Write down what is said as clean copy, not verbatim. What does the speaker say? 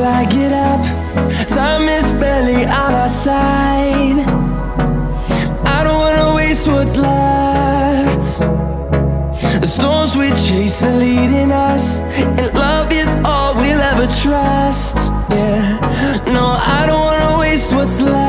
I get up, time is barely on our side. I don't wanna waste what's left. The storms we chase are leading us, and love is all we'll ever trust. Yeah, no, I don't wanna waste what's left.